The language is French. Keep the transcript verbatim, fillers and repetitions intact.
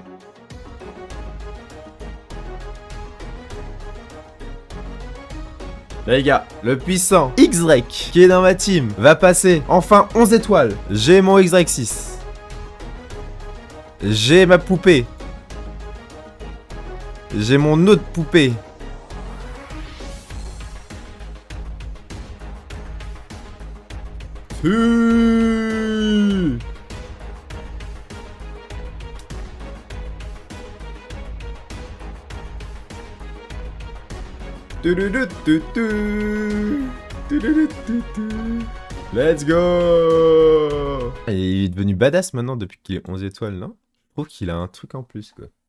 Les gars, le puissant X-Drake qui est dans ma team va passer enfin onze étoiles. J'ai mon X-Drake six. J'ai ma poupée. J'ai mon autre poupée. Mmh. Let's go. Il est devenu badass maintenant depuis qu'il est onze étoiles, non? Je trouve qu'il a un truc en plus, quoi.